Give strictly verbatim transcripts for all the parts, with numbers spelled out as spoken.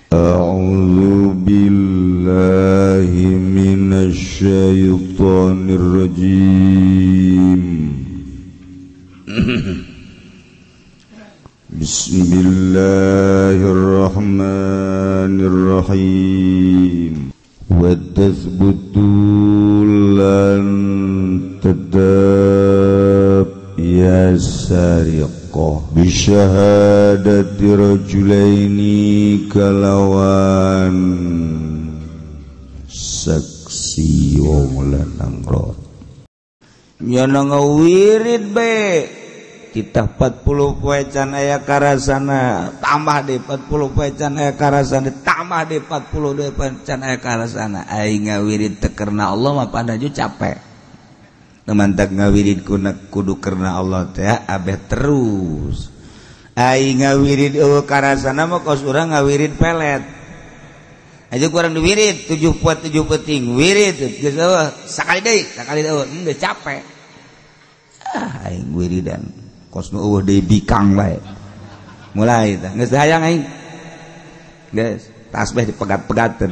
A'udzu billahi minasy syaithanir rajim. Bismillahirrahmanirrahim. Wa tathbutu lan tetap ya sariqah bisyahadati rajulaini kalawan saksi wong lanang rot nyana ngawirid be titah empat puluh poe can aya karasana tambah deh empat puluh poe can aya karasana tambah deh empat puluh deh can aya karasana aing ngawirid teu karna Allah mah padaju capek temantak ngawirid kudu karna Allah teh abeh terus aing ngawirid eueuh karasana mah kos urang ngawirid pelet aja kurang diwirid tujuh puat tujuh peting wirid geus eueuh sakali deui sakali eueuh henteu capek ah aing wiridan kos nu eueuh deui bikang bae mulai tah geus hayang aing geus tasbih dipegat-pegateun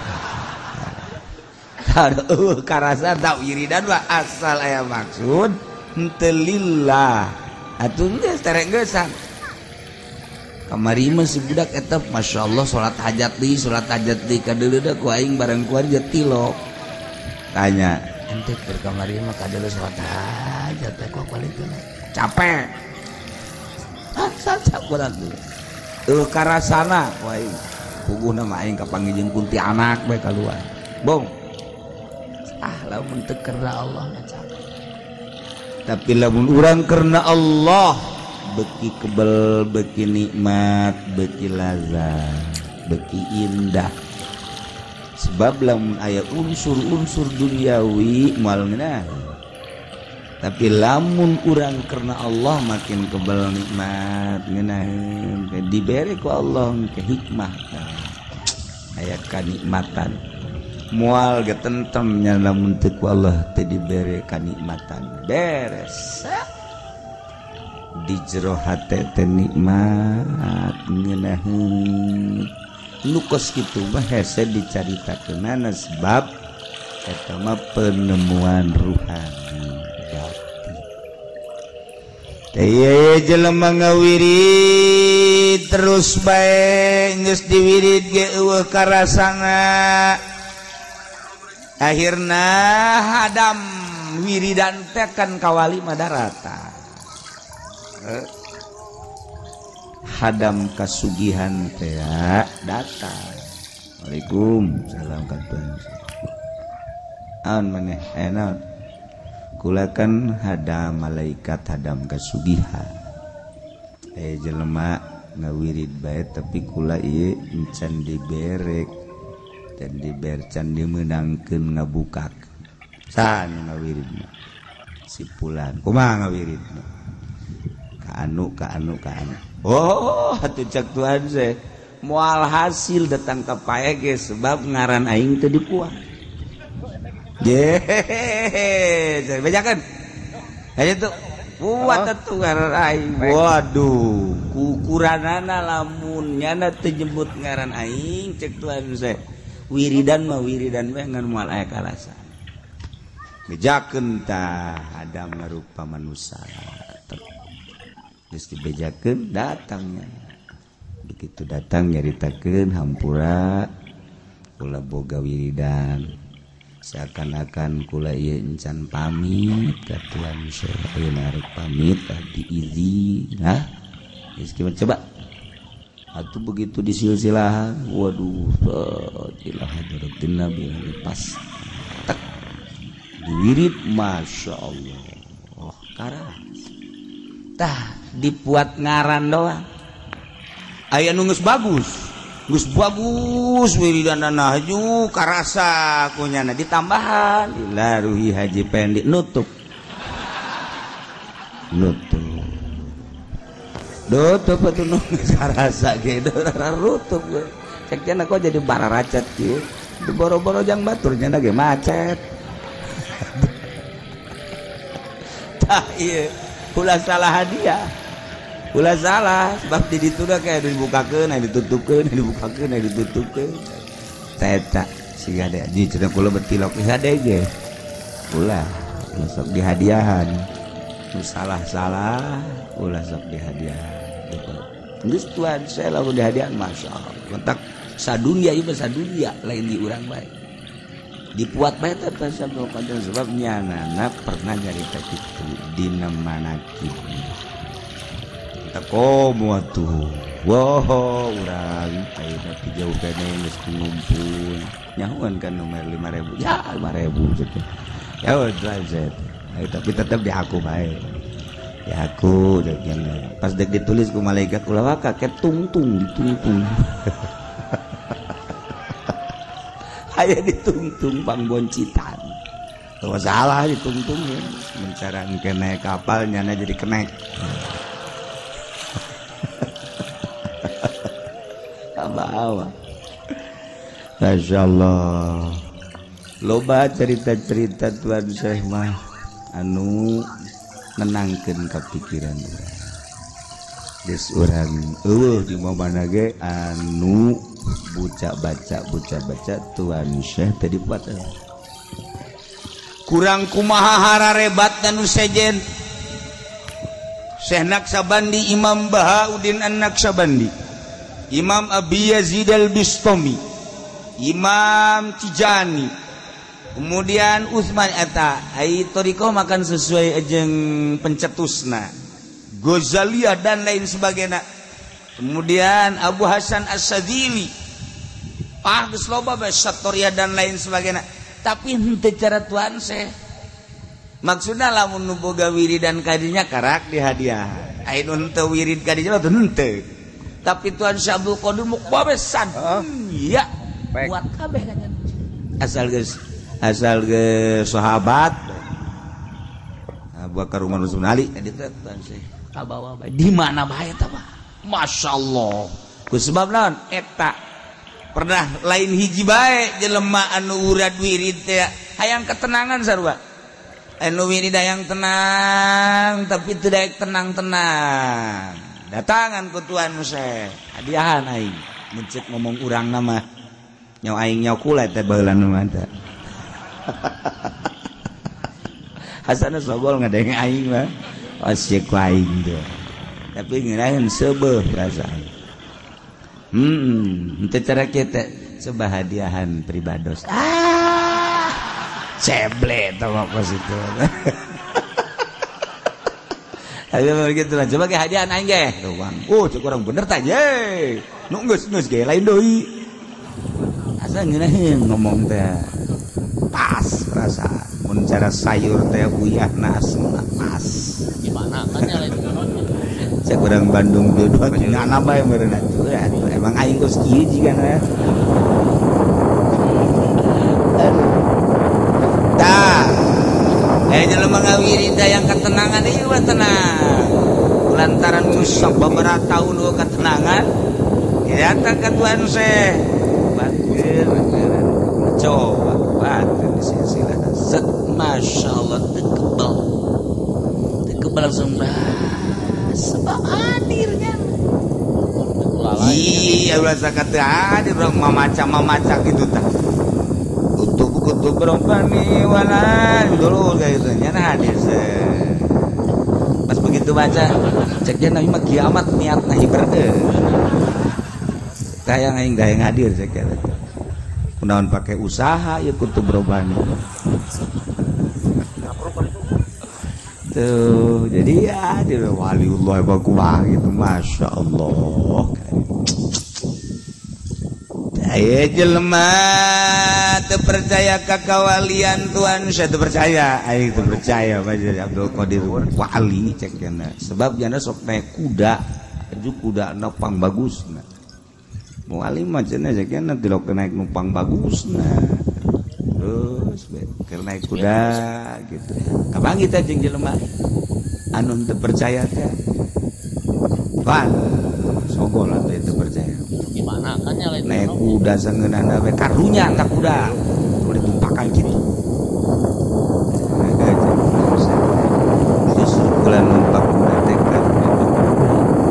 kada eueuh karasa tak wiridan mah asal aya maksud henteu lillah atuh geus terek geusan kamari mah si budak eta masyaallah salat hajat deui salat hajat deui kadeuleuh ku aing bareng kuari jetilo tanya ente keur kamari mah kadeuleuh salat hajat teh kok kualikeun capek asal cakuran deui eueuh karasana ku aing puguhna mah aing kapanggih kunti anak bae kaluar bong ah lamun teu karna Allah mah capek tapi lamun urang karna Allah beki kebel beki nikmat beki lazat beki indah sebab lamun aya unsur-unsur duniawi moal ngeunah tapi lamun urang karna Allah makin kebel nikmat ngeunaheun dibere ku Allah ke hikmah aya kanikmatan mual getentem nya lamun teu ku Allah teu dibere kanikmatan beres di jero hate teh nikmat ngeunaheun nu kos kitu mah hese dicaritakeunana sebab eta mah penemuan ruhani batin teh jelema ngawirid terus bae geus diwirid ge eueuh karasana akhirna hadam wiridan teh kan kawali madarata hadam kasugihan teh datang Waalaikumsalam katuan aun maneh enak kula kan hadam malaikat hadam kasugihan eh jelema ngawirid bae tapi kula ieu encan diberek dan dibercan dimenangkeun ngabukak san ngawiridna si pulan kumaha ngawiridna ka anu ka anu ka anu oh atuh cak tuan se moal hasil datang ka pae ge sebab ngaran aing teu dipuas ye saya bejakeun aya tuh buat atuh ngaran aing waduh ukuranana lamun nyana teu nyebut ngaran aing cek tuan se wiridan mah wiridan we ngan moal aya kalasan bejakeun tah Adam ngarupa manusia geus dibejakeun datangnya begitu datang nyaritakeun hampura kula boga wiridan seakan-akan kula ieu encan pamit ka Tuhan saya narik pamit diizin nah geus kieu coba atuh begitu disilsilahan waduh ilah hadratin nabi pas tak diwirid masyaallah oh karas tah dipuat ngaran doang aya nu geus bagus geus bagus wiridanana haju karasa kunyana ditambahan ila ruhi haji pendi nutup nutup nutup atuh nu geus karasa ge nutup cek cenah kok jadi bararacet kieu di boro-boro jang batur cenah ge macet tah ieu ulah salah hadiah ulah salah sebab di ditu da kayak dibukakeun aya ditutupkeun dibukakeun aya ditutupkeun eta siga da ji cenah kula betilok di hade ge ulah sok dihadiahan nu salah-salah ulah sok dihadiahan geus tuan saya lalu dihadiahan masyaallah kontak sadunya ieu sadunya lain di urang bae dipuat bae teh Abdul Qadir sebab nyanana pernah nyarita kitu dina manakib tak komo atuh wow urang ayeuna ti jauh kene geus ngumpul nyahuan kan nomor lima ribu ya lima ribu cenah ya udah zet tapi tetap di aku bae di aku jeung pas dek ditulis ku malaikat ulah waka ketungtung ditungtung aya ditungtung pangboncitan tuh salah ditungtung ya mencaran kene kapal nyana jadi kenek apa-apa Masya Allah loba cerita-cerita Tuan Syekh mah anu nenangkeun kapikiran urang geus urang eueuh di mana ge anu buca baca buca baca Tuan Syekh tadi buat kurang kumaha hararebat dan sejen Syekh Naksabandi Imam Bahauddin An-Naksabandi Imam Abi Yazid Al-Bistami Imam Tijani kemudian Utsman eta ai toriko makan sesuai jeung pencetusna Ghazaliyah dan lain sebagainya kemudian Abu Hasan As-Sadzili ah geus loba bae Satoriyah dan lain sebagainya tapi henteu cara Tuan Syekh maksudna lamun nu boga wiridan kadinya karak dihadiah ai nu henteu wirid kadinya teh henteu tapi Tuan Syekh Abdul Qadir muk babesan iya buat kabeh kan asal geus asal geus sahabat Abu Bakar Umar Utsman Ali di Tuan Syekh kabawa bae di mana bae eta mah masyaallah ku sebab naon eta pernah lain hiji bae jelema anu urad wirid teh hayang ketenangan sarua anu wirid hayang tenang tapi teu daek tenang-tenang datangan ku Tuan Syekh hadiahan aing mun ceuk ngomong urang nama nyaw aing nyaw kulet teh baheula mah teh hasana sogol ngadeng aing mah asyeuk ku aing teh tapi ngirain sebeuh perasaan hmm henteu cara kita coba hadiahan pribados ah ceble tah mah pas itu ayo begitu lah coba ge hadiahan aing ge tuh Bang oh cek urang bener tah ye nu geus geus ge lain deui asa ngeunaheun ngomong teh pas perasaan mun cara sayur teh uyahna asna pas gimana kan nyalain cek urang Bandung dua nyana bae meureun atuh emang aing geus kieu jigana tah eh jelema ngawiri yang ketenangan ieu mah tenang lantaran musab beberapa tahun eueuh ketenangan datang ke Tuan Syekh bageun coba bageun silsilah set masyaallah teu kebal teu kebal langsung sebab hadirnya iya ulah sakateu hadir urang mamaca-mamaca kitu tah kutub kutub robbani wala dulu kayak gitu nyana hadir pas begitu baca ceknya nabi mah kiamat niatna ibaratnya kayak aing gayang hadir cek ya kunaon pakai usaha ya kutub robbani tuh jadi ya dia waliullah bakulah gitu masya Allah aya jelema teu percaya ka kawalian Tuan Syekh teu percaya aing teu percaya bae Abdul Qadir wali cek kana sebab jana sok naik kuda aju kuda nopang bagusna wali mah cenah cek kana tilok naik numpang bagusna terus keur naik kuda gitu kapan kita jeung jelema anu teu percaya teh pan sogol atuh teu percaya gimana kan nyalain naik kuda sangeunana we karunya tak kuda udah ditumpakan gitu terus bulan numpak kuda teh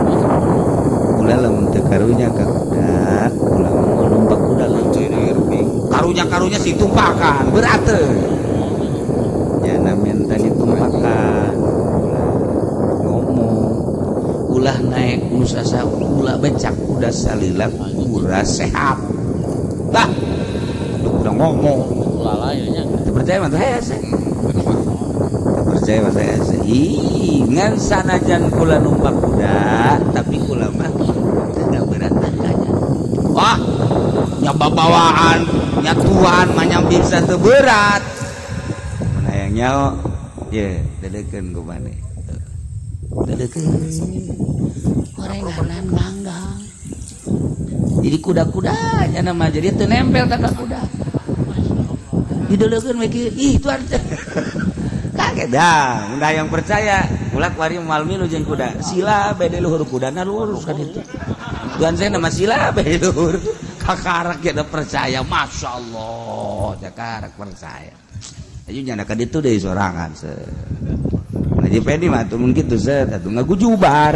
karunya ka kuda ulah mau numpak kuda lancoy karunya karunya si tumpakan berat teh jana minta ditumpakan ngomong ulah naik nusasa ulah becak kuda salila kuda sehat lah udah ngomong Lala ya nya. teu percaya mah saya teu percaya mah saya ih ngan sanajan kula numpak kuda tapi kula mah teu berat tangkanya wah nyoba bawaan nyatuan mah nyambi bisa teu berat mun hayang nyao ye dedekeun ku maneh dedekeun gorenganan manggang jadi kuda-kuda nya mah jadi teu nempel ka kuda didelekeun we kieu ih tuan kaget dah mun yang percaya ulah kuari moal milu jeung kuda sila bede luhur kudana lurus kan itu tuan saya nama sila bede luhur kakarak ya percaya masyaallah cakarak percaya aja nyana ka ditu deui sorangan se Haji Pedi mah tuh mungkin tuh set atuh ngagujubar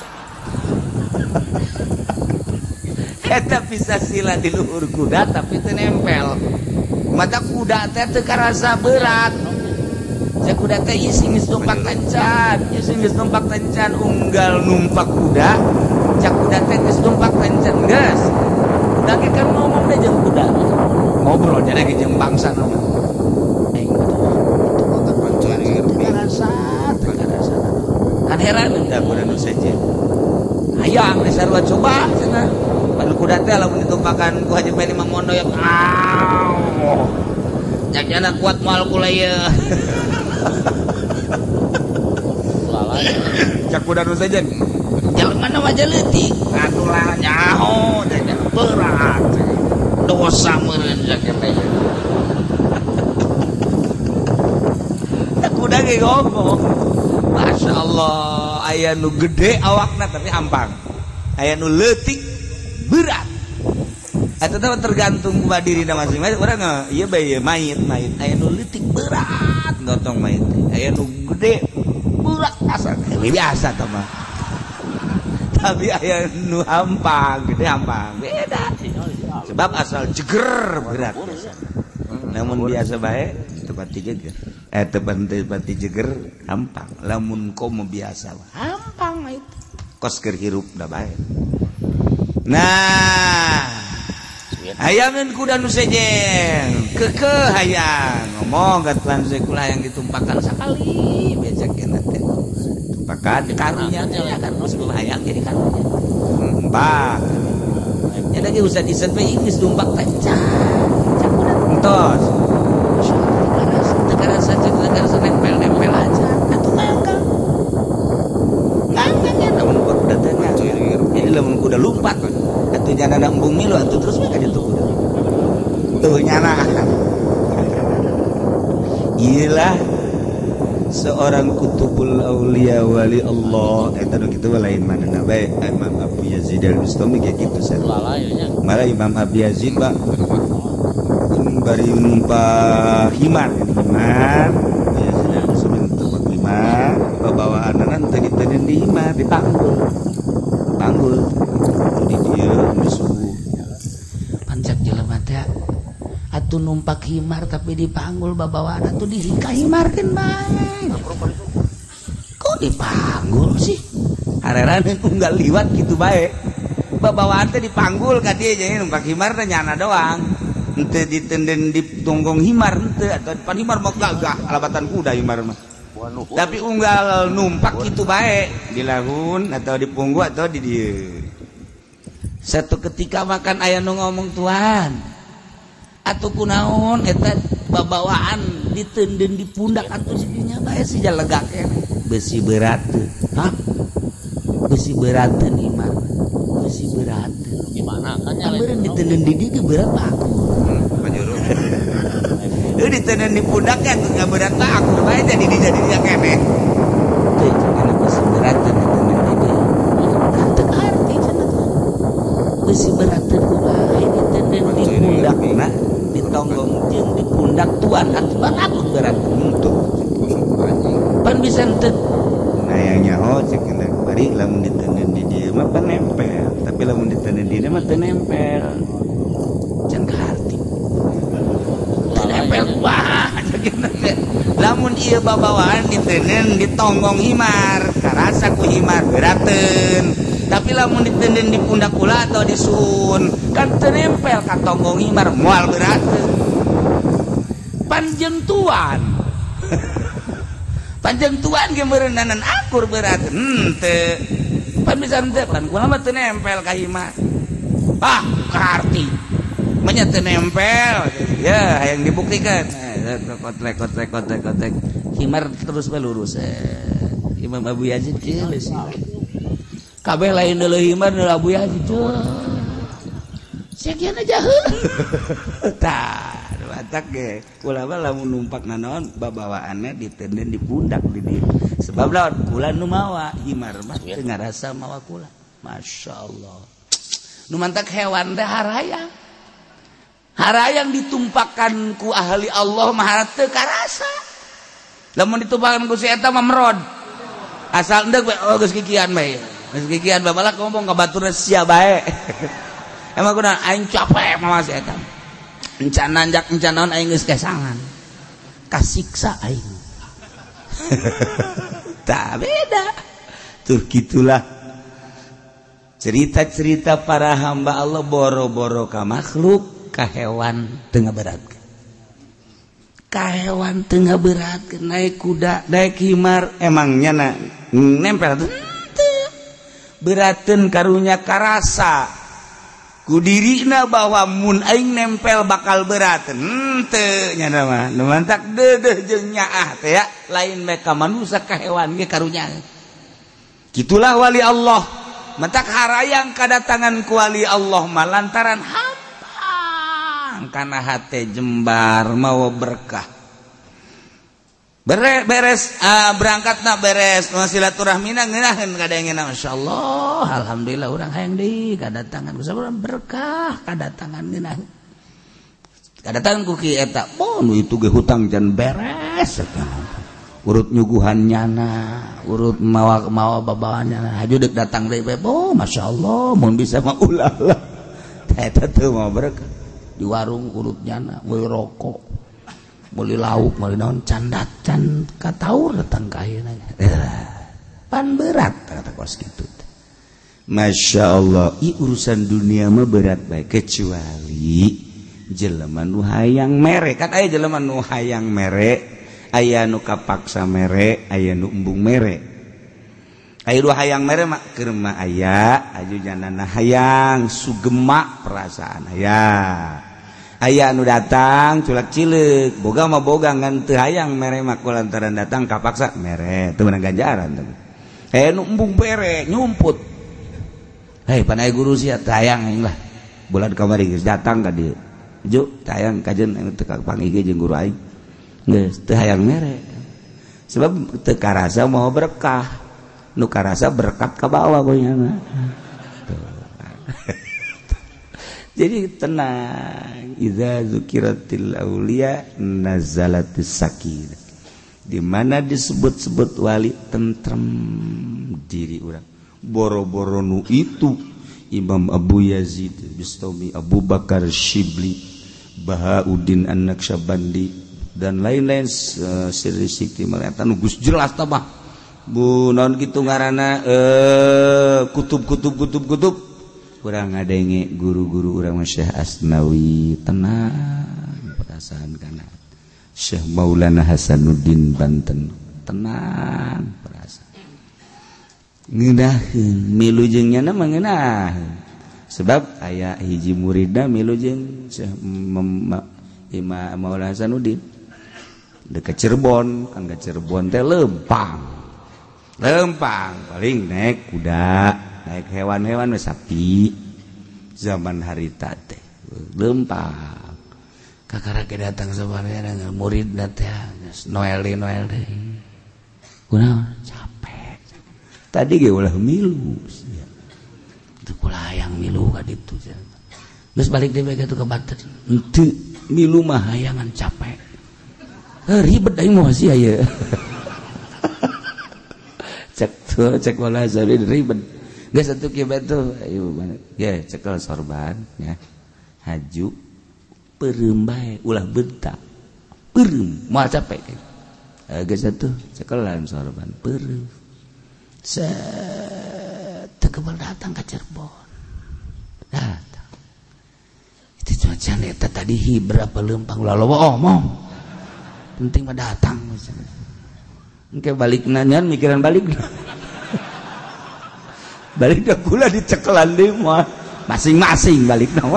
eta bisa sila di luhur kuda tapi teu nempel mata kuda teh teu karasa berat cek kuda teh ieu geus numpak kencan ieu geus numpak kencan unggal numpak kuda cek kuda teh geus numpak kencan geus udah ge kan ngomong deh jeung kuda ngobrol jadi ge jeung bangsa nama aing itu kota kencan teu karasa teu karasa kan heran da kuda nu sejen hayang geus sarua coba cenah padahal kuda teh lamun ditumpakan ku Haji Pedi Mang Mondo ya aw jakjana kuat moal kula ieu cak kuda nu sejen jelema na mah leutik atulah nyaho dan berat dosa meureun sakete kuda ge ngomong Masya Allah aya nu gede awakna tapi ampang aya nu leutik berat eta teh tergantung ku dirina masing-masing urang ieu bae mayit mayit aya nu leutik berat gotong mayit aya nu gede berat asal biasa tah mah tapi aya nu hampang gede hampang beda sebab asal jeger berat namun biasa bae teu pati jeger eh teu pati jeger hampang lamun komo biasa hampang mah itu kos keur hirup da bae nah hayangan kuda nu sejen kekeh hayang ngomong ka tuan sekula yang ditumpakan sakali becak kena teh tumpakan karunya teh kan sebelum hayang jadi karunya mbak nya lagi usah diset we geus tumpak kencan cak kuda entos teu karasa teu karasa nempel-nempel aja atuh ngangkang ngangkang nya namun kuda teh jadi lamun kuda lompat atuh janana embung milu atuh terus we ka ditu kuda tuh nyana iyalah seorang kutubul aulia wali Allah eta nu kitu lain manehna bae Imam Abu Yazid Al-Bustami kayak gitu saya malah Imam Abu Yazid Pak bari numpak himar himar Yazid Al-Bustami numpak himar babawaanna teh diteuneun di himar di panggul panggul di dieu di subuh pancak jelema teh atuh numpak himar tapi dipanggul babawaan atuh dihika himarkeun bae kok dipanggul sih hareran unggal liwat gitu bae babawaan teh dipanggul ka dieu jadi numpak himar teh nyana doang henteu ditenden di tonggong himar henteu atuh depan himar mah gagah alabatan kuda himar mah tapi unggal numpak gitu bae di lahun atau di punggu atau di dieu satu ketika makan aya nu ngomong tuan atuh kunaon eta babawaan diteunden di pundak atuh sidinya bae si jalegak besi berat teu hah besi berat teu imar besi berat teu Gimana kan nyalain beureun diteunden di dieu berat baku panjuru heuh diteunden di pundak kan teu berat baku bae jadi di jadi dia keneh teu cenah besi berat teu diteunden di dieu teu arti cenah besi berat teu bae diteunden di pundakna ditonggong jeung di pundak tuan atuh banget berat untuk pan bisa teu nah yang nyaho cek bari lamun diteuneun di dieu mah panempel tapi tapi lamun diteuneun dina mah teu nempel can ka harti teu nempel wah lamun ieu babawaan diteuneun di tonggong himar karasa ku himar beurateun tapi lamun diteuneun di pundak ulah atau di suhun kan teu nempel ka tonggong himar moal beurateun panjang tuan panjang tuan ge meureunnanan akur berat henteu pan bisa henteu pan kumaha mah teu nempel ka himar ah karti manya teu nempel ya hayang dibuktikan kotrek kotrek kotrek kotrek himar terus we lurus eh Imam Abu Yazid geus kabeh lain deuleu himar deuleu Abu Yazid sekian aja tah batak ge kula mah lamun numpak naon babawaanna diteuneun di pundak di dieu sebab lawan kula nu mawa himar mah teu ngarasa mawa kula masyaallah nu mantak hewan teh harayang harayang ditumpakkan ku ahli Allah mah teu karasa lamun ditumpakkan ku si eta mah merod asal endeg we oh geus kikian bae geus kikian babalak ngomong ka baturna sia bae emang kunaon aing capek mah si eta encan nanjak encan naon aing geus kesangan kasiksa aing tak beda tuh gitulah cerita-cerita para hamba Allah boro-boro ka makhluk ka hewan teu ngaberatkeun ka hewan teu ngaberatkeun naik kuda naik himar emangnya na nempel teu berateun karunya karasa kudirina bahwa mun aing nempel bakal berat henteu nya mah nu mantak deudeuh jeung nyaah teh ya lain mereka manusia ka hewan ge karunya gitulah wali Allah mantak harayang kadatangan ku wali Allah mah lantaran hampang kana hate jembar mawa berkah beres beres uh, berangkatna beres nu silaturahmina ngeunaheun kadaengna masyaallah alhamdulillah urang hayang deui kadatangan ku sabaraha berkah kadatangan ngeunaheun kadatangan ku kieu eta oh nu itu ge hutang jan beres urut nyuguhan nyana urut mawa mawa babawaan nyana haju deuk datang deui bae oh masyaallah mun bisa mah ulah lah eta teu mah berkah di warung urut nyana we rokok boleh lauk boleh naon candat can kataur datang ka ayeuna pan berat kata kos kitu Masya Allah i urusan dunia mah berat bae kecuali jelema nu hayang mere kan aya jelema nu hayang mere aya nu kapaksa mere aya nu embung mere aya dua hayang mere mah keur mah aya aju janana hayang sugema perasaan aya aya anu datang culak cileuk boga mah boga ngan teu hayang mere mah kulantaran datang kapaksa mere teu meunang ganjaran teh aya nu embung bere nyumput hei pan aya guru sia teu hayang aing lah bulan kamari geus datang ka dieu ju teu hayang kajeun anu teu pangigi jeung guru aing geus teu hayang mere sebab teu karasa moal berkah nu karasa berkat ka bawah goyangna jadi tenang idza zukiratil auliya nazalatis sakinah di mana disebut-sebut wali tentrem diri urang boro-boro nu itu Imam Abu Yazid Bistami Abu Bakar Shibli Bahauddin An-Naqsyabandi dan lain-lain uh, siri sikti maleta nu geus jelas tah mah bu naon kitu ngaranna eh kutub-kutub kutub-kutub kurang ngadenge guru-guru urang Syekh Asnawi tenang perasaan kana Syekh Maulana Hasanuddin Banten tenang perasaan ngeunaheun milu jeung nya mah ngeunaheun sebab aya hiji muridna milu jeung Syekh Imam Maulana Hasanuddin dekat Cirebon kan ka Cirebon teh lempang lempang paling naik kuda naik hewan-hewan sapi zaman harita teh lempang kakara ke datang sabaraha murid teh Noel deui Noel deui kunaon capek tadi ge ulah milu teu kula hayang milu ka ditu geus balik deui ka ka Banten henteu milu mah hayangan capek ribet aing moal sia ieu cek cek wala jadi ribet geus atuh kieu batu ayo ge cekel sorban ya haju peureum bae ulah bentak peureum moal capek geus atuh cekelan sorban peureum set tekebal datang ka Cirebon datang itu cuaca eta tadi hi berapa lempang ulah loba omong penting mah datang engke balik nanyan mikiran balik balik dah kula dicekelan deui mah masing-masing balik nama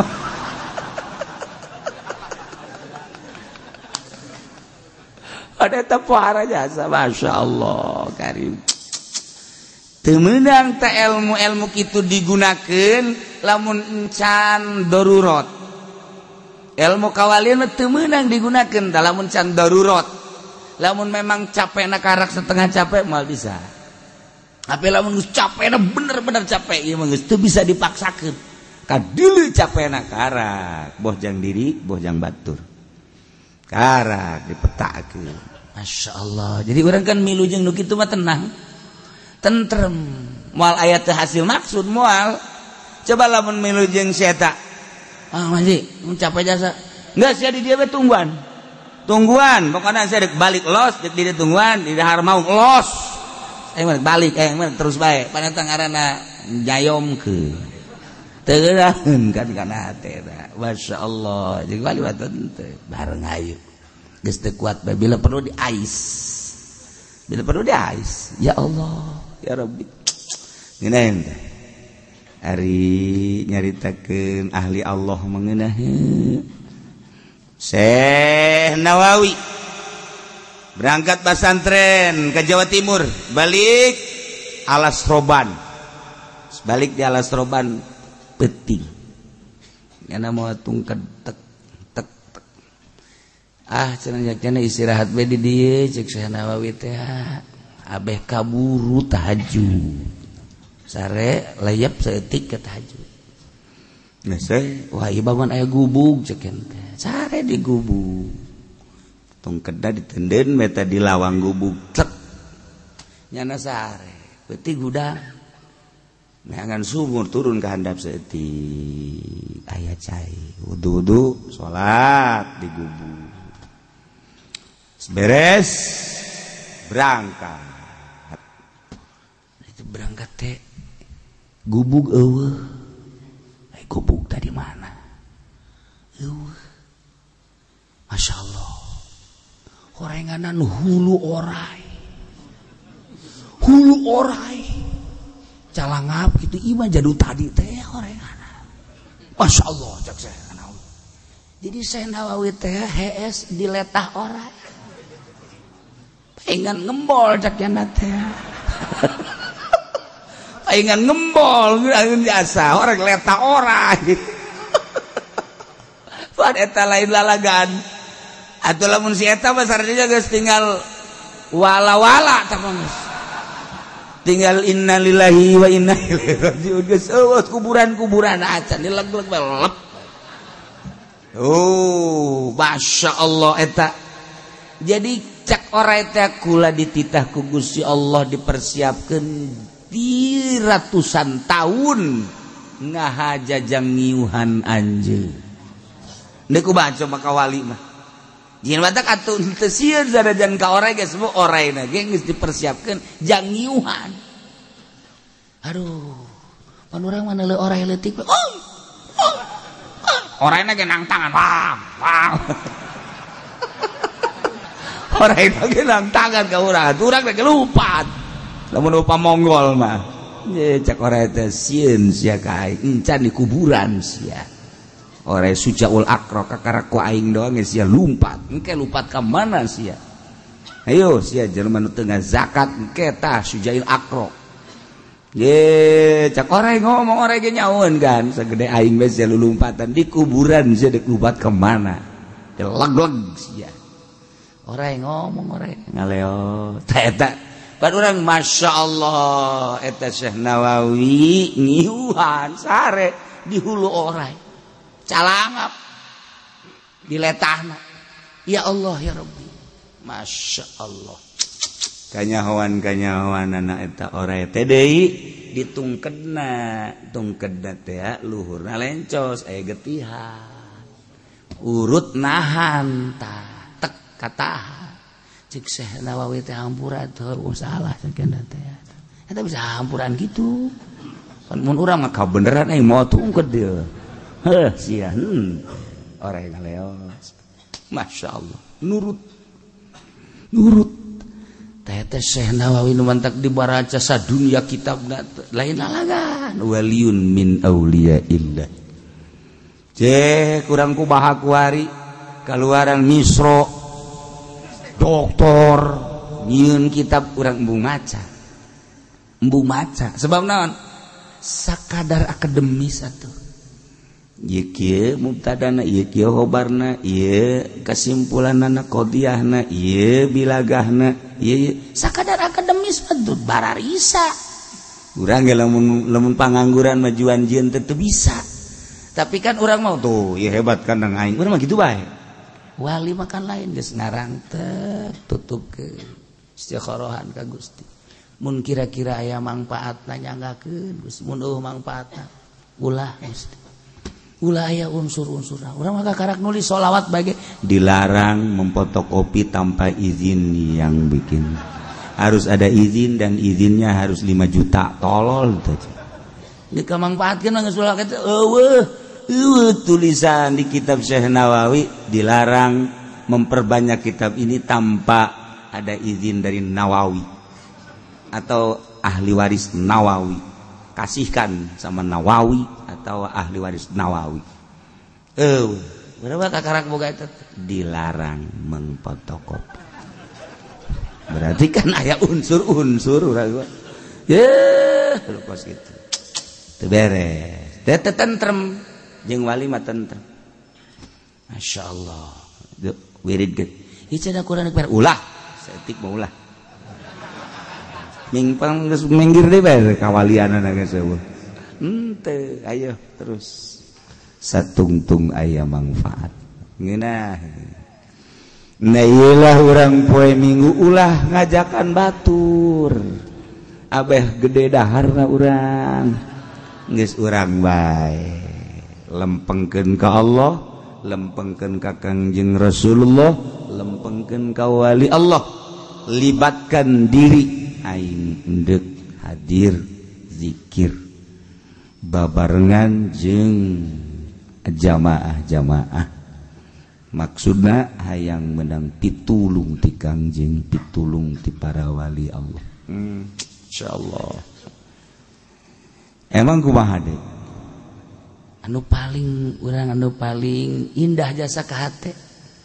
ada tepuara jasa Masya Allah karim teu meunang teh ilmu-ilmu kitu digunakeun lamun encan darurat ilmu kawalian mah teu meunang digunakeun da lamun can darurat lamun memang capekna karak setengah capek moal bisa tapi lamun geus capekna bener-bener capek ieu mah geus teu bisa dipaksakeun kadeuleu capekna karak boh jang diri boh jang batur karak dipetakeun Masya Allah jadi orang kan milu jeung nu kitu mah tenang tentrem moal aya teu hasil maksud moal coba lamun milu jeung si eta ah Maji mun capek jasa enggak sia di dieu we tungguan tungguan pokokna saya dek balik los dek di tungguan di dahar mau los eh balik eh terus bae paneta ngaranna jayomkeun teu geuraheun kan kana teh Masya Allah jeung bali waton teh bareng ayu geus teu kuat bae bila perlu di ais bila perlu di ais ya Allah ya Rabbi ngeunaheun teh ari nyaritakeun ahli Allah mengeunah Syekh Nawawi berangkat pesantren ke Jawa Timur balik alas roban balik di alas roban peting yana mau tungked tek tek tek ah cenah cenah istirahat bae di dieu cek Syekh Nawawi teh abeh kaburu tahajud sare layap saeutik ke tahajud nah saya wah ieu bangun aya gubug cek teh sare di gubug tong keda ditenden meta di lawang gubug cek nyana sare peuting gudang neangan sumur turun ke handap seeutik aya cai wudu-wudu salat di gubug beres berangkat itu berangkat teh gubug eueuh ai gubug tadi mana eueuh Masya Allah horenganan hulu orai hulu orai calangap gitu ima jadu tadi teh horenganan Masya Allah cak Syekh Nawawi jadi Syekh Nawawi teh hees diletah orai pengen ngembol cak yana teh pengen ngembol ngeunaheun jasa orang letah orai pan eta lain lalagan atuh lamun si eta mah sarenya geus tinggal wala-wala tah geus tinggal innalillahi wa inna ilaihi rajiun geus eueuh kuburan-kuburan acan dileg-leg belep oh Masya Allah eta jadi cak ora eta kula dititah ku Gusti Allah dipersiapkeun di ratusan tahun ngahajajang ngiuhan anjeun deuk baca maka wali mah Jin batak atuh teu sieun sarajan ka orai geus semua oraina ge geus dipersiapkeun jang ngiuhan. Aduh, pan urang mah neuleuh orai leutik. Oh. oh, oh. Oraina ge nang tangan. Wah, wah. Oraina ge nang tangan ka urang. Urang ge lupat. Lamun upah Monggol mah. Ye cak orai teh sieun sia ka aing encan di kuburan sia. Orang sujaul akro kakara ku aing doang sia lumpat engke lumpat ka mana sia ayo sia jelema nu teu zakat engke tah sujail akro ye cak orang ngomong orang ge nyaeun kan sagede aing bae sia lulumpatan di kuburan sia dek lumpat ka mana leg-leg sia orang ngomong orang ngaleo tah eta pan urang masyaallah eta Syekh Nawawi ngiuhan sare di hulu orai calangap diletahna ya Allah ya Rabbi Masya Allah kanyahoan kanyahoan anak eta orai teh deui ditungkedna tungkedna teh luhurna lencos aya getihan urut nahan tah tek katahan cik Syekh Nawawi teh hampuran teu salah sakeun teh eta bisa hampuran gitu kan mun urang mah kabeneran ai moal tungked dieu heuh sia hmm oreh ngaleos masyaallah nurut nurut teh Syekh Nawawi nu mantak dibaraca sadunya kitabna lain alagan waliyun min auliyaillah ceh kurang kumaha kuari kaluaran misro doktor nyieun kitab urang embu maca embu maca sebab naon sakadar akademis atuh ieu kieu mubtadana ieu kieu khobarna ieu kasimpulanna qadiyahna ieu bilagahna ieu sakadar akademis mah bararisa urang ge lamun lamun pangangguran majuan jieun teh teu bisa tapi kan urang mah tuh ieu hebat kandang aing urang mah kitu bae wali mah kan lain geus ngarang teh tutup ke istikharohan ka Gusti mun kira-kira aya mangpaatna nyanggakeun Gusti mun eueuh mangpaatna ulah Gusti ulah aya unsur-unsurna urang mah karak nulis sholawat bage dilarang memfotokopi tanpa izin yang bikin harus ada izin dan izinnya harus lima juta tolol teh dikamangpaatkeun mah geus ulah kitu eueuh eueuh tulisan di kitab Syekh Nawawi dilarang memperbanyak kitab ini tanpa ada izin dari Nawawi atau ahli waris Nawawi kasihkan sama Nawawi atau ahli waris Nawawi. Eh, berapa kakarak boga itu dilarang mengfotokopi. Berarti kan aya unsur-unsur urang gua. Yeuh, lepas gitu. Teu beres. Teu tentrem jeung wali mah tentrem. Masyaallah. Wirid geut. Ieu cenah Quran ber ulah. Saeutik mah ulah. Mingpang geus menggir deui bae kawalianana geus eueuh. Henteu, ayo terus. Satungtung aya manfaat. Ngeunah. Nah iyalah urang poe Minggu ulah ngajakan batur. Abeh gede daharna urang. Geus urang bae. Lempengkeun ka Allah, lempengkeun ka Kangjeng Rasulullah, lempengkeun ka wali Allah. Libatkan diri aing endek hadir zikir babarengan jeung jamaah-jamaah maksudna hayang menang pitulung ti Kangjeng pitulung ti para wali Allah hmm, insyaallah emang kumaha deui anu paling urang anu paling indah jasa ka hate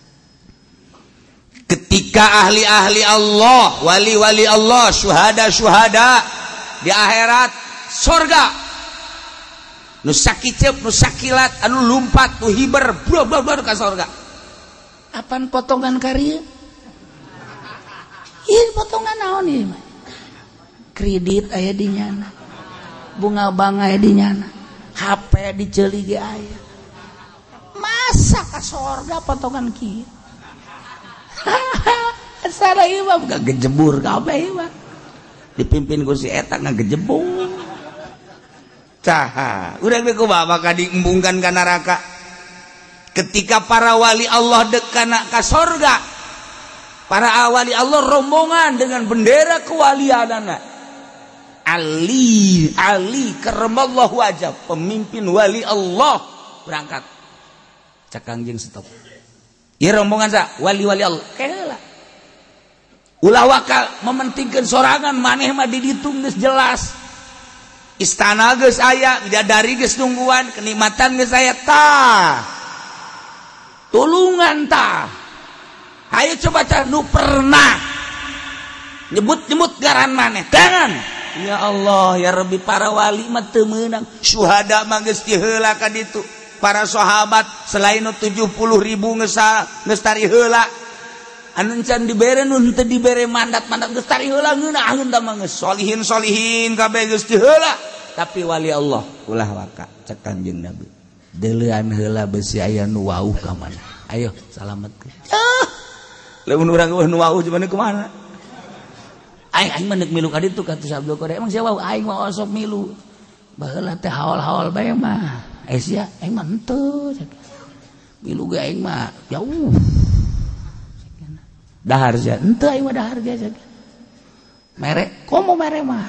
ketika ahli-ahli Allah, wali-wali Allah, syuhada-syuhada di akhirat surga. Nu sakicep, nu sakilat, anu lumpat, nu hiber, blor-blor ka surga. Apaan potongan karya? Ieu potongan naon ieu mah? Kredit aya di nyana. Bunga bank aya di nyana. H P diceuli ge aya. Masa ka surga potongan kieu? Asal ieu mah gagejebur kabeh mah. Dipimpin ku si eta ngagejebur. Tah, urang teh kumaha maka diembungkan ka neraka. Ketika para wali Allah dek kana ka surga. Para wali Allah rombongan dengan bendera kewalianana. Ali, Ali karamallahu wajah, pemimpin wali Allah berangkat. Cak Kangjeng stop. Ieu rombongan sa wali-wali Allah keheula. Ulah wakal mementingkeun sorangan maneh mah di ditu geus jelas. Istana geus aya, bidadari geus nungguan, kenikmatan geus aya tah. Tulungan tah. Hayu coba cah nu pernah nyebut-nyebut ngaran maneh. Jangan. Ya Allah, ya Rabbi para wali mah teu meunang. Syuhada mah geus ti heula ka ditu. Para sahabat selain tujuh puluh ribu ngesa ngestari heula anu can dibere nun teu dibere mandat-mandat ngestari heula ngeunaheun da mah geus solihin-solihin kabeh geus di heula tapi wali Allah ulah waka cek Kanjeng Nabi deuleuan heula beusi aya nu wauh ka mana ayo salametkeun ah lamun urang eueuh nu wauh cuman kumaha aing aing mah neuk milu ka ditu kata Abdul Qadir emang siapa aing mah osok milu baheula teh haol-haol bae mah eh sia aing mah henteu milu ge aing mah jauh dahar sia henteu aing mah dahar ge sia mere komo mere mah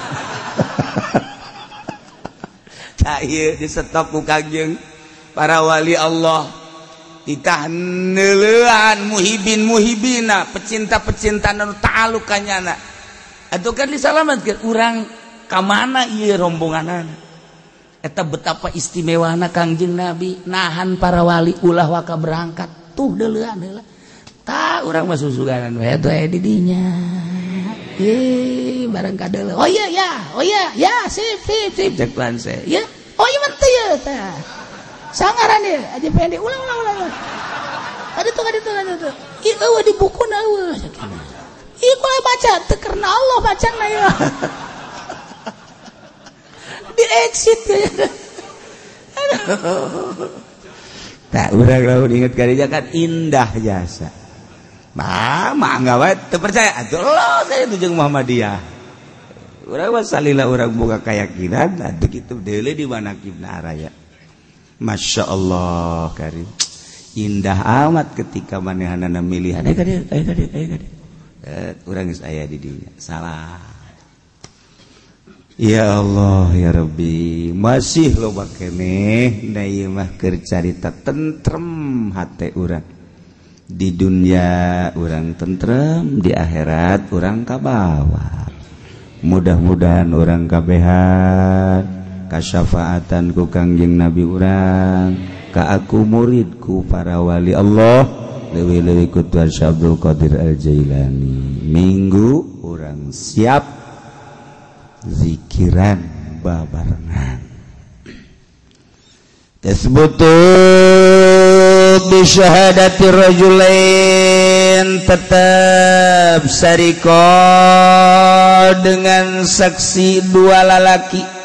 tah ieu di stop ku Kangjeng para wali Allah ditah neulean muhibin muhibina pecinta-pecinta nu ta'alluq ka nyana atuh kan disalametkeun urang ka mana ieu rombonganan eta betapa istimewana Kangjeng Nabi nahan para wali ulah waka berangkat tuh deuleuan heula tah urang mah susuganan we atuh aya di dinya eh bareng ka deuleu oh iya ya oh iya ya sip sip sip cek lanse ya oh iya mah teh ya tah sangaran dia aja pendek ulang ulang ulang ada tuh ada tuh ada tuh iya eueuh di buku na eueuh iya kalau baca teu karena Allah baca na ya di exit ya tak urang lamun inget kadinya kan indah jasa mah mangga wae teu percaya atuh Allah saya itu jeung Muhammadiyah urang mah salila urang boga kayakinan atuh kitu deuleu di manaqibna araya. Masya Allah karim indah amat ketika manehanana milihan ayo kadir ayo kadir ayo kadir urang geus aya di dinya salah ya Allah ya Rabbi masih loba keneh da ieu mah keur carita tentrem hate urang di dunia urang tentrem di akhirat urang kabawa mudah-mudahan urang kabehan kasyafaatan ku Kangjeng Nabi urang ka aku muridku para wali Allah leuwih-leuwih ku Tuan Abdul Qadir Al-Jailani minggu urang siap zikiran babarengan tasbutu bi syahadati rajulain tetap sariko dengan saksi dua lalaki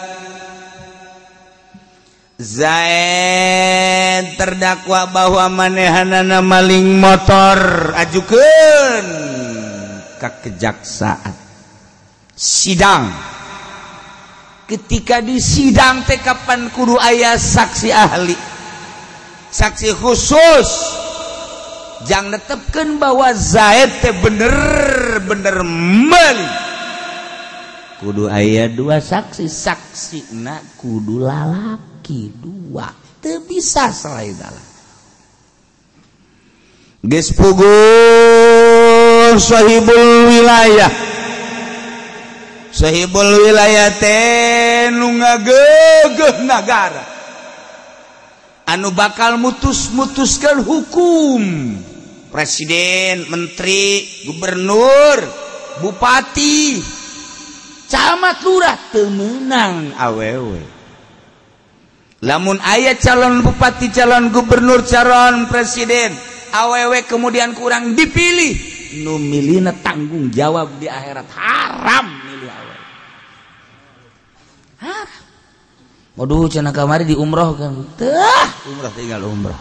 Zaid terdakwa bahwa manehanana maling motor ajukeun ka kejaksaan sidang ketika di sidang teh kapan kudu aya saksi ahli saksi khusus jang netepkeun bahwa Zaid teh bener-bener maling kudu aya dua saksi saksina kudu lalaki dua teu bisa selain Allah geus puguh sahibul wilayah sahibul wilayah teh nu ngageugeuh nagara anu bakal mutus-mutuskeun hukum presiden menteri gubernur bupati camat lurah teu meunang awewe lamun aya calon bupati calon gubernur calon presiden awewe kemudian kurang dipilih nu milihna tanggung jawab di akhirat haram milih awewe haram waduh cenah kamari di umroh kan tah umroh tinggal umroh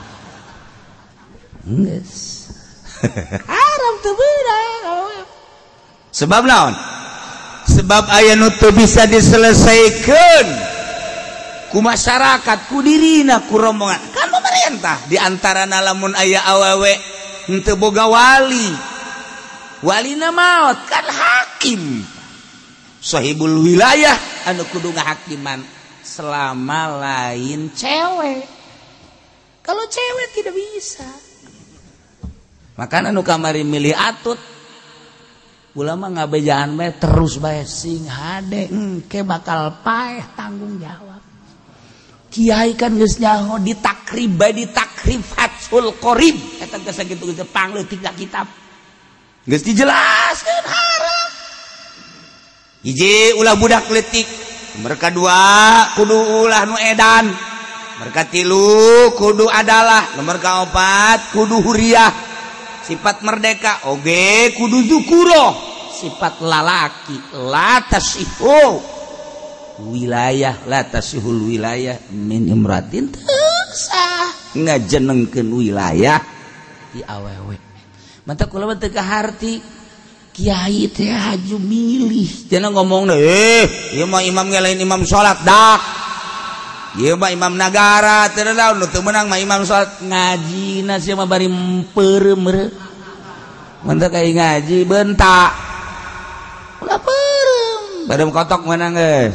geus haram teu beurang sebab naon sebab aya nu teu bisa diselesaikeun ku masyarakat ku dirina ku rombongan kan pemerintah diantara lamun aya awewe henteu boga wali walina maot kan hakim sahibul wilayah anu kudu ngahakiman selama lain cewek kalau cewek tidak bisa makanya anu kamari milih atut ulama ngabejaan bae terus bae sing hade engke bakal paeh tanggung jawab kiai kan geus nyaho ditakrib bae ditakrib Fathul Qorib eta geus sakitu geus pangleutik ka kitab geus dijelaskeun haram hiji ulah budak leutik nomor kadua kudu ulah nu edan nomor katilu kudu adalah nomor kaopat kudu huriyah sifat merdeka oge kudu dzukuro sifat lalaki la tasihu wilayah la tasihul wilayah min imratin sah ngajenengkeun wilayah di awewe mantap kula teu kaharti kiai teh haju milih jangan ngomong deh eh ieu mah imam lain imam salat dak ieu mah imam nagara teu naon nu teu meunang mah imam salat ngajina sia mah bari peureum meureum mun teu kai ngaji bentak ulah peureum bade kotok meunang geus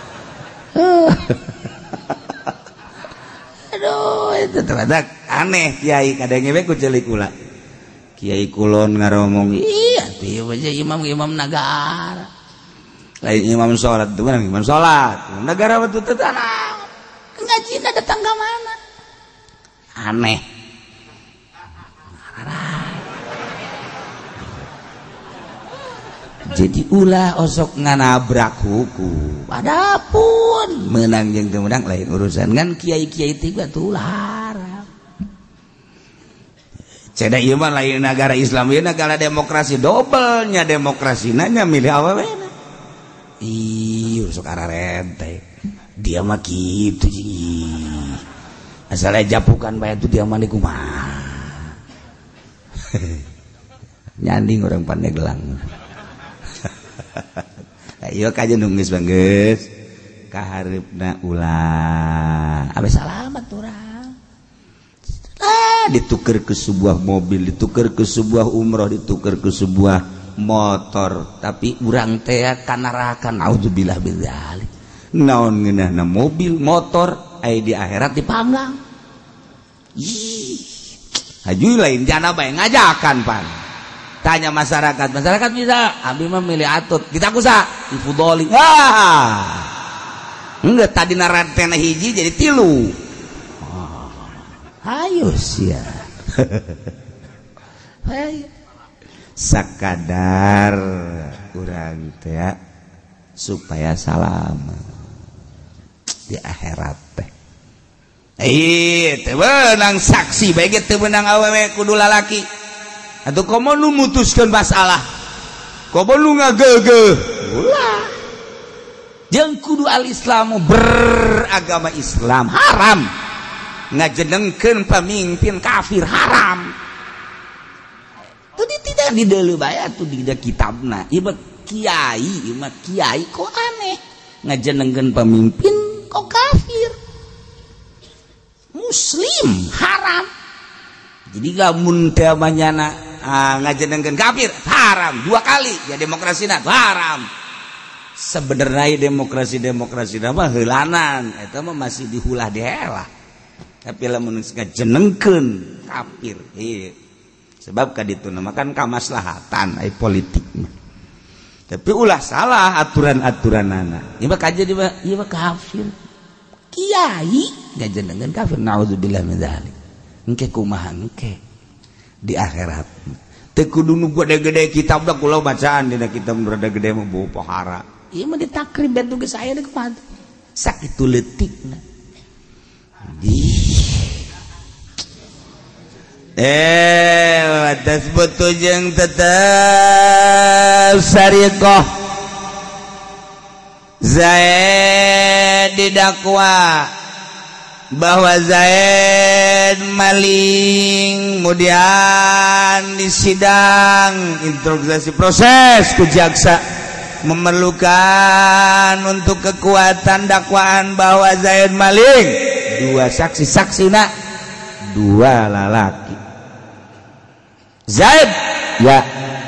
aduh itu ternyata aneh kiai kadang ngewe ku ceulik ulah kiai kulon ngaromong iya tieu aja imam imam nagara lain imam salat tuh kan imam salat nagara betul teu tanah ngajina datang ka mana aneh jadi ulah osok nganabrak hukum adapun menang jeung teu menang lain urusan kan kiai-kiai tiba tular ceda ieu mah lain negara Islam ieu negara demokrasi dobelnya demokrasi nanya milih awewe ieu sok ararente dia mah kitu jeung asal japukan bae tuh dia mah kumaha nyanding orang Pandeglang ayo kajen nunggus banggeus kaharepna ulah abe salamat urang ah ditukar ke sebuah mobil ditukar ke sebuah umroh ditukar ke sebuah motor tapi urang teh kanarakan naudzubillah bidzalik naon ngeunahna mobil motor aya di akhirat dipanggang ih hajuy lain jana bae ngajakan pan tanya masyarakat masyarakat bisa abi mah milih atut kita kusa ifudoli ah enggak tadi narantena hiji jadi tilu ayo sia ayo sakadar urang teh supaya selamat di akhirat teh eh teu beunang saksi bae teu beunang awewe kudu lalaki atuh komo nu mutuskeun masalah komo nu ngageugeuh ulah jeung kudu al-islamu beragama Islam haram ngajenengkeun pamimpin kafir haram tuh tidak di deuleu bae atuh di kitabna ieu mah kiai ieu mah kiai kok aneh ngajenengkeun pamimpin kok kafir muslim haram jadi lamun teu manyana ah, ngajenengkeun kafir haram dua kali ya demokrasina haram sebenarnya demokrasi-demokrasi mah heulanan eta mah masih dihulah dihelah tapi lamun ngajenengkeun kafir ieu sebab kaditu namakan kamaslahatan ai politik mah tapi ulah salah aturan-aturanana ieu mah kaje di ieu mah kafir kiai ngajenengkeun kafir naudzubillah min dzalik engke kumaha engke di akhirat teu kudu nu gede-gede kitab da kula bacaan dina kitab nu rada gede mah bau pohara ieu mah ditakrib dan tugas aya di kumaha sakitu leutikna eh atas betul jeung tetep sariqah Zaid didakwa bahwa Zaid maling kemudian disidang interogasi proses ku jaksa memerlukan untuk kekuatan dakwaan bahwa Zaid maling dua saksi saksina dua lalaki Zaid ya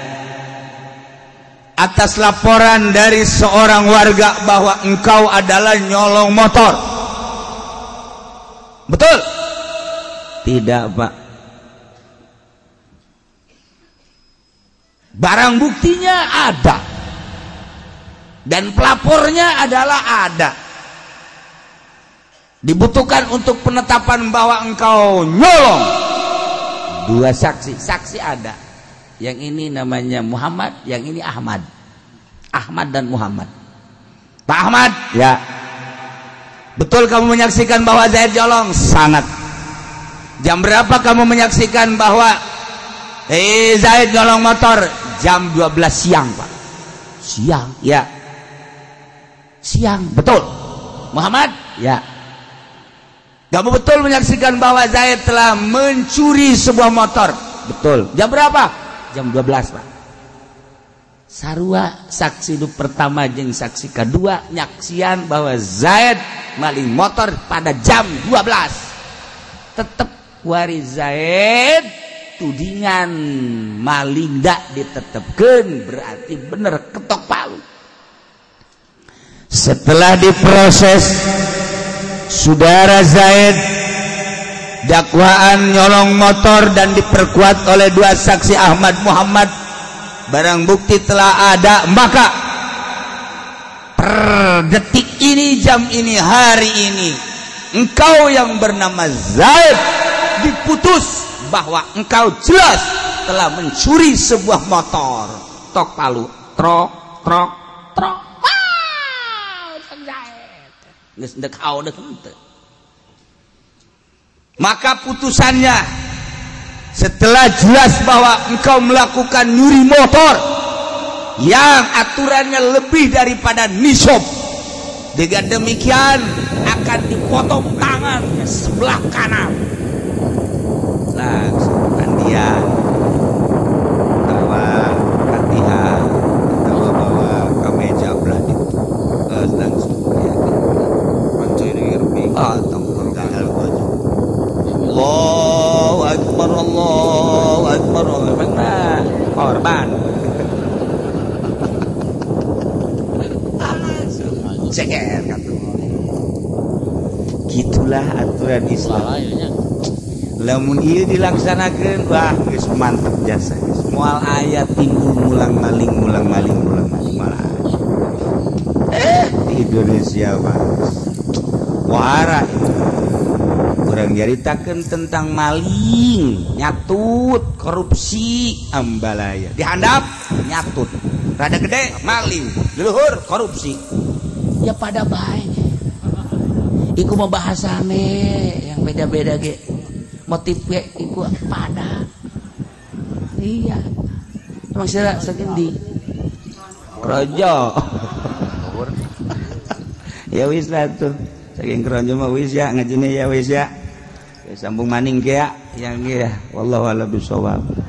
atas laporan dari seorang warga bahwa engkau adalah nyolong motor betul tidak pak barang buktinya ada dan pelapornya adalah ada dibutuhkan untuk penetapan bahwa engkau nyolong dua saksi saksi ada yang ini namanya Muhammad yang ini Ahmad Ahmad dan Muhammad Pak Ahmad ya betul kamu menyaksikan bahwa Zaid nyolong sangat jam berapa kamu menyaksikan bahwa eh Zaid nyolong motor jam dua belas siang Pak siang ya siang betul Muhammad ya kamu betul menyaksikan bahwa Zaid telah mencuri sebuah motor betul jam berapa jam dua belas Pak sarua saksi nu pertama jeung saksi kedua nyaksian bahwa Zaid maling motor pada jam dua belas. Tetep wari Zaid tudingan maling dak ditetepkeun, berarti bener ketok palu. Setelah diproses saudara Zaid dakwaan nyolong motor dan diperkuat oleh dua saksi Ahmad Muhammad, barang bukti telah ada, maka per detik ini, jam ini, hari ini, engkau yang bernama Zaid diputus bahwa engkau jelas telah mencuri sebuah motor. Tok palu, trok, trok, trok. Wow, Zaid. Geus ndek au deuk henteu. Maka putusannya, setelah jelas bahwa engkau melakukan nyuri motor yang aturannya lebih daripada nisab, dengan demikian akan dipotong tangannya sebelah kanan. Langsung dia bawa Fatihah, bawa bawa ke meja belah itu, langsung dia pancoy ngerti. Ah, tong tinggal baju. Allahu Akbar, Allahu Akbar. Memang korban. Ceker kata. Gitulah aturan Islam. Lamun ieu dilaksanakeun, wah geus mantep jasa. Moal aya timbul mulang maling, mulang maling, mulang maling malah. Eh, di Indonesia mah wara. Orang nyaritakeun tentang maling, nyatut, korupsi, ambalaya. Dihandap, nyatut. Rada gede, maling. Leluhur, korupsi. Ya pada baik. Iku mah bahasane yang beda-beda ge. Motif ge iku pada. Iya. Emang sira sagendi. Krojo. Ya wis lah tuh. Saking krojo mah wis ya, ngajine ya wis ya. Sambung maning ke ya yang ya wallahu a'lam bishawab.